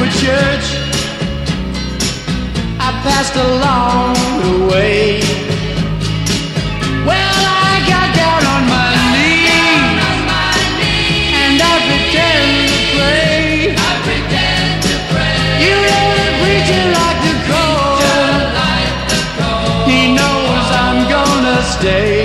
a church I passed along the way. Well, I got down on my knees and I pretend to pray. You know the preacher like the cold. He knows I'm gonna stay.